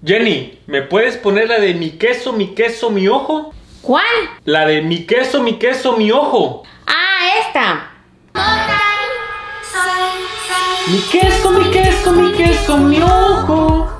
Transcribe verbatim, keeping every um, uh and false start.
Jenny, ¿me puedes poner la de mi queso, mi queso, mi ojo? ¿Cuál? La de mi queso, mi queso, mi ojo. Ah, esta. Mi queso, mi queso, mi queso, mi ojo.